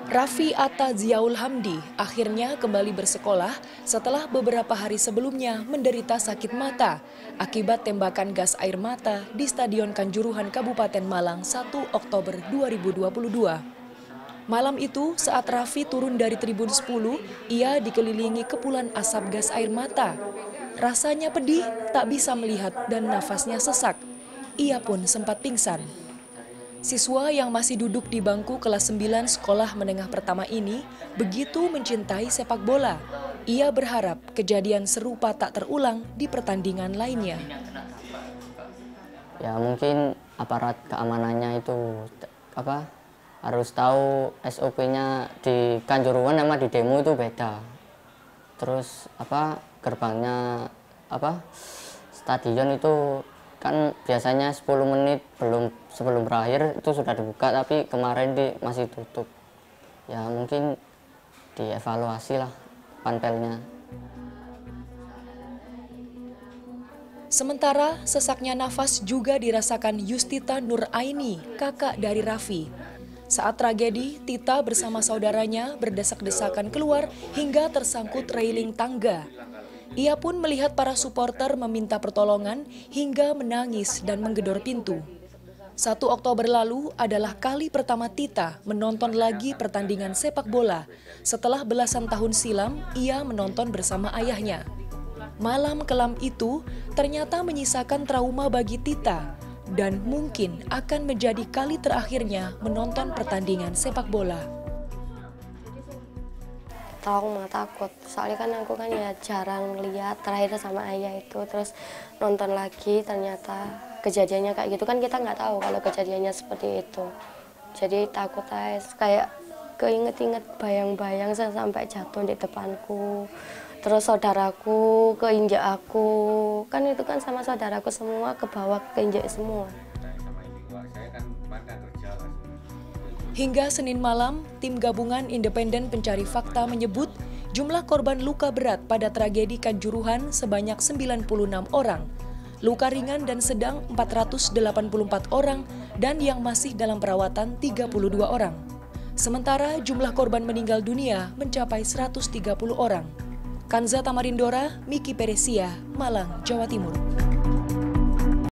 Raffi Atta Ziaul Hamdi akhirnya kembali bersekolah setelah beberapa hari sebelumnya menderita sakit mata akibat tembakan gas air mata di Stadion Kanjuruhan Kabupaten Malang 1 Oktober 2022. Malam itu saat Raffi turun dari Tribun 10, ia dikelilingi kepulan asap gas air mata. Rasanya pedih, tak bisa melihat dan nafasnya sesak. Ia pun sempat pingsan. Siswa yang masih duduk di bangku kelas 9 sekolah menengah pertama ini begitu mencintai sepak bola. Ia berharap kejadian serupa tak terulang di pertandingan lainnya. Ya mungkin aparat keamanannya itu harus tahu SOP-nya di Kanjuruhan sama di Demo itu beda. Terus gerbangnya stadion itu kan biasanya 10 menit sebelum berakhir itu sudah dibuka, tapi kemarin masih tutup. Ya mungkin dievaluasi lah panpelnya. Sementara sesaknya nafas juga dirasakan Yustita Nur Aini, kakak dari Raffi. Saat tragedi, Tita bersama saudaranya berdesak-desakan keluar hingga tersangkut railing tangga. Ia pun melihat para supporter meminta pertolongan hingga menangis dan menggedor pintu. 1 Oktober lalu adalah kali pertama Tita menonton lagi pertandingan sepak bola. Setelah belasan tahun silam, ia menonton bersama ayahnya. Malam kelam itu ternyata menyisakan trauma bagi Tita dan mungkin akan menjadi kali terakhirnya menonton pertandingan sepak bola. Trauma, takut, soalnya kan aku kan ya jarang lihat, terakhir sama ayah itu, terus nonton lagi ternyata kejadiannya kayak gitu, kan kita nggak tahu kalau kejadiannya seperti itu. Jadi takut aja, kayak keinget-inget bayang-bayang saya sampai jatuh di depanku, terus saudaraku keinjak aku, kan itu kan sama saudaraku semua ke bawah keinjak semua. Hingga Senin malam, tim gabungan independen pencari fakta menyebut jumlah korban luka berat pada tragedi Kanjuruhan sebanyak 96 orang, luka ringan dan sedang 484 orang, dan yang masih dalam perawatan 32 orang. Sementara jumlah korban meninggal dunia mencapai 130 orang. Kanza Tamarindora, Miki Peresia, Malang, Jawa Timur.